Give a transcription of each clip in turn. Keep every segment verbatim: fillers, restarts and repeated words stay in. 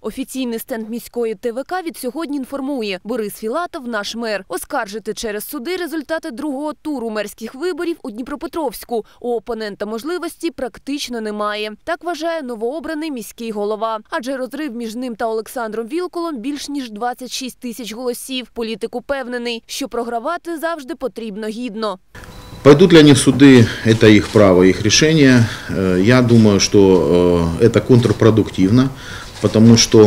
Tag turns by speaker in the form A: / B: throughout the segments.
A: Офіційний стенд міської Те Ве Ка від сьогодні інформує: Борис Філатов – наш мер. Оскаржити через суди результати другого туру мерських виборів у Дніпропетровську у опонента можливості практично немає. Так вважає новообраний міський голова. Адже розрив між ним та Олександром Вілкулом більш ніж двадцять шість тисяч голосів. Політик упевнений, що програвати завжди потрібно гідно.
B: Пойдут ли они в суды, это их право, их решение. Я думаю, что это контрпродуктивно, потому что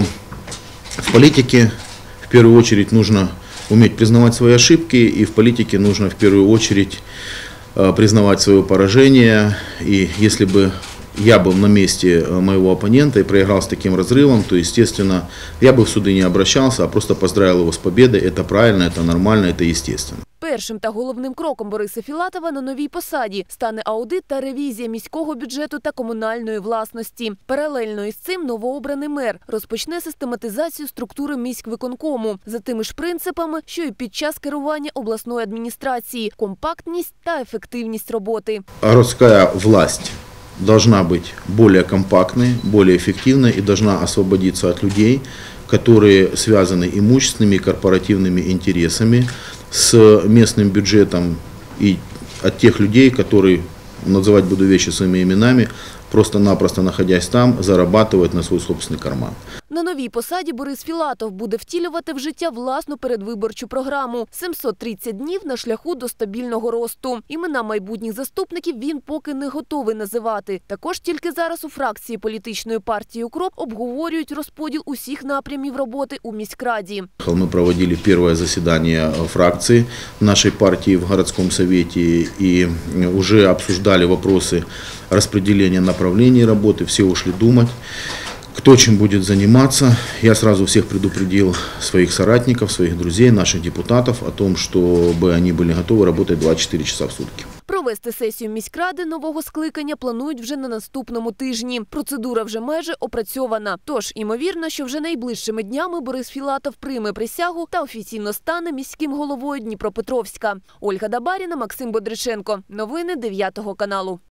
B: в политике в первую очередь нужно уметь признавать свои ошибки, и в политике нужно в первую очередь признавать свое поражение. И если бы я был на месте моего оппонента и проиграл с таким разрывом, то, естественно, я бы в суды не обращался, а просто поздравил его с победой. Это правильно, это нормально, это естественно.
A: Першим та головним кроком Бориса Філатова на новій посаді стане аудит та ревізія міського бюджету та комунальної власності. Паралельно із цим новообраний мер розпочне систематизацію структури міськвиконкому за тими ж принципами, що і під час керування обласної адміністрації – компактність та ефективність роботи.
B: Городская власть должна быть более компактной, более эффективной и должна освободиться от людей, которые связаны имущественными и корпоративными интересами с местным бюджетом, и от тех людей, которые, называть буду вещи своими именами, просто-напросто находясь там, зарабатывают на свой собственный карман.
A: На новій посаді Борис Філатов буде втілювати в життя власну передвиборчу програму «сімсот тридцять днів на шляху до стабільного росту». Імена майбутніх заступників він поки не готовий називати. Також тільки зараз у фракції політичної партії «Укроп» обговорюють розподіл усіх напрямів роботи у міськраді.
B: Мы проводили первое заседание фракции нашей партии в городском совете и уже обсуждали вопросы распределения направлений работы, все ушли думать, кто чем будет заниматься. Я сразу всех предупредил своих соратников, своих друзей, наших депутатов о том, чтобы они были готовы работать двадцять чотири часа в сутки.
A: Провести сесію міськради нового скликання планують вже на наступному тижні. Процедура вже майже опрацьована. Тож, ймовірно, що вже найближчими днями Борис Філатов прийме присягу та офіційно стане міським головою Дніпропетровська. Ольга Дабаріна, Максим Бодриченко. Новини дев'ятого каналу.